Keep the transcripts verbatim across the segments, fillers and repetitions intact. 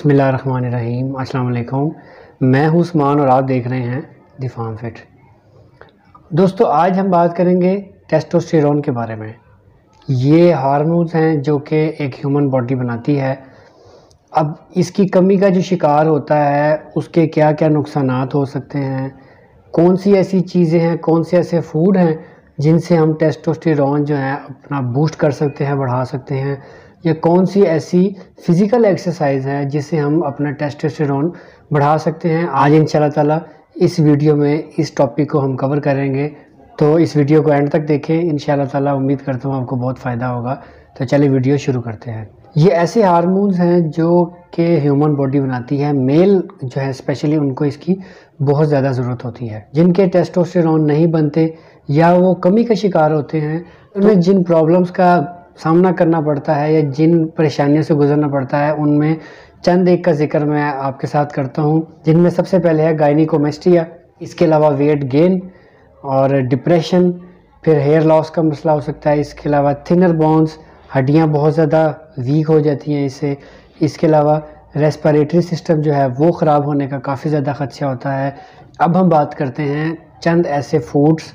बिस्मिल्लाहिर्रहमानिर्रहीम। अस्सलाम वालेकुम। मैं हूं उस्मान और आप देख रहे हैं द फार्म फिट। दोस्तों, आज हम बात करेंगे टेस्टोस्टेरोन के बारे में। ये हार्मोन्स हैं जो कि एक ह्यूमन बॉडी बनाती है। अब इसकी कमी का जो शिकार होता है उसके क्या क्या नुकसानात हो सकते हैं, कौन सी ऐसी चीज़ें हैं, कौन से ऐसे फूड हैं जिनसे हम टेस्टोस्टेरोन जो है अपना बूस्ट कर सकते हैं, बढ़ा सकते हैं, या कौन सी ऐसी फ़िज़िकल एक्सरसाइज है जिससे हम अपना टेस्टोस्टेरोन बढ़ा सकते हैं। आज इंशाल्लाह ताला इस वीडियो में इस टॉपिक को हम कवर करेंगे, तो इस वीडियो को एंड तक देखें। इंशाल्लाह ताला उम्मीद करता हूँ आपको बहुत फ़ायदा होगा। तो चलिए वीडियो शुरू करते हैं। ये ऐसे हार्मोन्स हैं जो कि ह्यूमन बॉडी बनाती है। मेल जो है स्पेशली उनको इसकी बहुत ज़्यादा ज़रूरत होती है। जिनके टेस्टोस्टेरोन नहीं बनते या वो कमी का शिकार होते हैं, उनमें जिन प्रॉब्लम्स का सामना करना पड़ता है या जिन परेशानियों से गुजरना पड़ता है, उनमें चंद एक का जिक्र मैं आपके साथ करता हूँ। जिनमें सबसे पहले है गायनिकोमेस्टिया, इसके अलावा वेट गेन और डिप्रेशन, फिर हेयर लॉस का मसला हो सकता है। इसके अलावा थिनर बोन्स, हड्डियाँ बहुत ज़्यादा वीक हो जाती हैं इससे। इसके अलावा रेस्पिरेटरी सिस्टम जो है वो ख़राब होने का काफ़ी ज़्यादा खदशा होता है। अब हम बात करते हैं चंद ऐसे फूड्स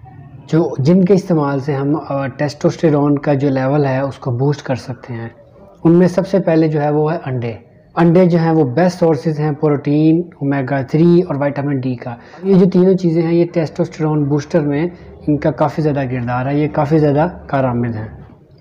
जो जिनके इस्तेमाल से हम टेस्टोस्टेरोन का जो लेवल है उसको बूस्ट कर सकते हैं। उनमें सबसे पहले जो है वो है अंडे। अंडे जो हैं वो बेस्ट सोर्सेज हैं प्रोटीन, ओमेगा थ्री और विटामिन डी का। ये जो तीनों चीज़ें हैं ये टेस्टोस्टेरोन बूस्टर में इनका काफ़ी ज़्यादा किरदार है, ये काफ़ी ज़्यादा कारआमद हैं।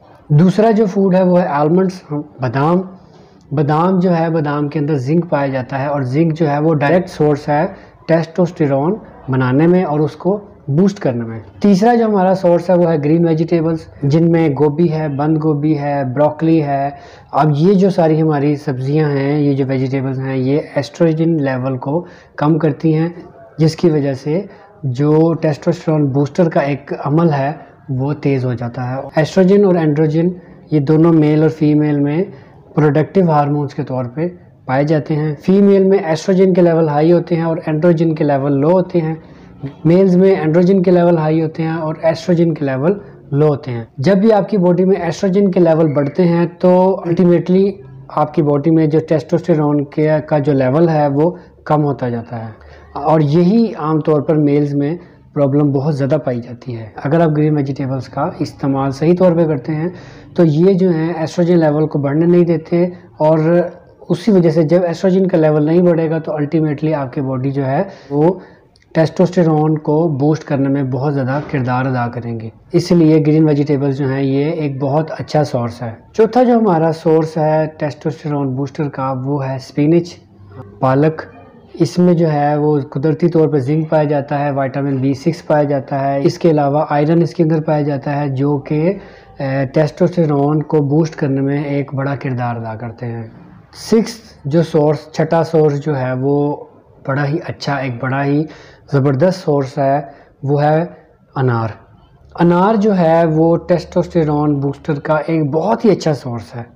दूसरा जो फूड है वो है आलमंड्स, बादाम। बादाम जो है, बादाम के अंदर जिंक पाया जाता है और जिंक जो है वो डायरेक्ट सोर्स है टेस्टोस्टेरोन बनाने में और उसको बूस्ट करने में। तीसरा जो हमारा सोर्स है वो है ग्रीन वेजिटेबल्स, जिनमें गोभी है, बंद गोभी है, ब्रोकली है। अब ये जो सारी हमारी सब्जियां हैं, ये जो वेजिटेबल्स हैं, ये एस्ट्रोजन लेवल को कम करती हैं, जिसकी वजह से जो टेस्टोस्टेरोन बूस्टर का एक अमल है वो तेज़ हो जाता है। एस्ट्रोजन और एंड्रोजन ये दोनों मेल और फीमेल में प्रोडक्टिव हार्मोन्स के तौर पे पाए जाते हैं। फीमेल में एस्ट्रोजन के लेवल हाई होते हैं और एंड्रोजन के लेवल लो होते हैं। मेल्स में एंड्रोजन के लेवल हाई होते हैं और एस्ट्रोजन के लेवल लो होते हैं। जब भी आपकी बॉडी में एस्ट्रोजन के लेवल बढ़ते हैं तो अल्टीमेटली आपकी बॉडी में जो टेस्टोस्टेरोन के का जो लेवल है वो कम होता जाता है, और यही आमतौर पर मेल्स में प्रॉब्लम बहुत ज़्यादा पाई जाती है। अगर आप ग्रीन वेजिटेबल्स का इस्तेमाल सही तौर पे करते हैं तो ये जो है एस्ट्रोजन लेवल को बढ़ने नहीं देते, और उसी वजह से जब एस्ट्रोजन का लेवल नहीं बढ़ेगा तो अल्टीमेटली आपकी बॉडी जो है वो टेस्टोस्टेरोन को बूस्ट करने में बहुत ज़्यादा किरदार अदा करेंगे। इसलिए ग्रीन वेजिटेबल्स जो हैं ये एक बहुत अच्छा सोर्स है। चौथा जो हमारा सोर्स है टेस्टोस्टेरोन बूस्टर का वो है स्पिनच, पालक। इसमें जो है वो कुदरती तौर पर जिंक पाया जाता है, विटामिन बी सिक्स पाया जाता है। इसके अलावा आयरन इसके अंदर पाया जाता है जो कि टेस्टोस्टेरोन को बूस्ट करने में एक बड़ा किरदार अदा करते हैं। सिक्स जो सोर्स, छठा सोर्स जो है वो बड़ा ही अच्छा, एक बड़ा ही ज़बरदस्त सोर्स है, वो है अनार। अनार जो है वो टेस्टोस्टेरोन बूस्टर का एक बहुत ही अच्छा सोर्स है।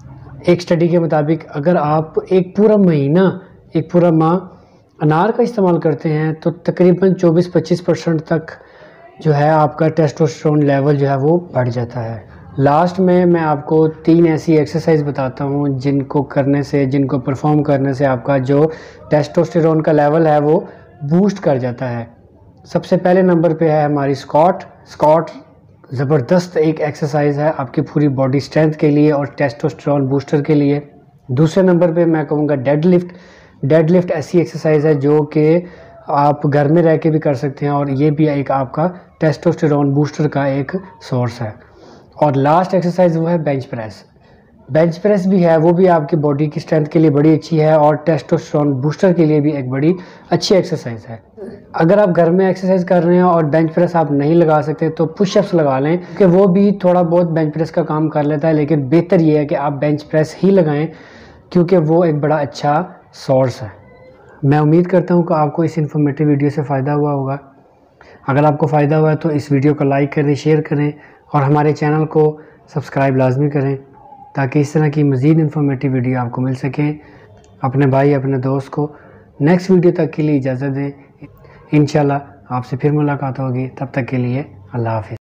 एक स्टडी के मुताबिक अगर आप एक पूरा महीना, एक पूरा माह अनार का इस्तेमाल करते हैं तो तकरीबन चौबीस पच्चीस परसेंट तक जो है आपका टेस्टोस्टेरोन लेवल जो है वो बढ़ जाता है। लास्ट में मैं आपको तीन ऐसी एक्सरसाइज बताता हूँ जिनको करने से, जिनको परफॉर्म करने से आपका जो टेस्टोस्टेरोन का लेवल है वो बूस्ट कर जाता है। सबसे पहले नंबर पे है हमारी स्क्वाट। स्क्वाट ज़बरदस्त एक एक्सरसाइज है आपकी पूरी बॉडी स्ट्रेंथ के लिए और टेस्टोस्टेरोन बूस्टर के लिए। दूसरे नंबर पे मैं कहूँगा डेड लिफ्ट। डेड लिफ्ट ऐसी एक्सरसाइज है जो कि आप घर में रह के भी कर सकते हैं और ये भी एक आपका टेस्टोस्टेरोन बूस्टर का एक सोर्स है। और लास्ट एक्सरसाइज वो है बेंच प्रेस। बेंच प्रेस भी है, वो भी आपकी बॉडी की स्ट्रेंथ के लिए बड़ी अच्छी है और टेस्टोस्टेरोन बूस्टर के लिए भी एक बड़ी अच्छी एक्सरसाइज है। अगर आप घर में एक्सरसाइज कर रहे हैं और बेंच प्रेस आप नहीं लगा सकते तो पुशअप्स लगा लें, क्योंकि वो भी थोड़ा बहुत बेंच प्रेस का काम कर लेता है, लेकिन बेहतर ये है कि आप बेंच प्रेस ही लगाएं क्योंकि वो एक बड़ा अच्छा सोर्स है। मैं उम्मीद करता हूँ कि आपको इस इन्फॉर्मेटिव वीडियो से फ़ायदा हुआ होगा। अगर आपको फ़ायदा हुआ है तो इस वीडियो को लाइक करें, शेयर करें और हमारे चैनल को सब्सक्राइब लाजमी करें ताकि इस तरह की मज़ीद इन्फॉर्मेटिव वीडियो आपको मिल सकें। अपने भाई, अपने दोस्त को नेक्स्ट वीडियो तक के लिए इजाज़त दें। इंशाल्लाह आपसे फिर मुलाकात होगी, तब तक के लिए अल्लाह हाफ़िज़।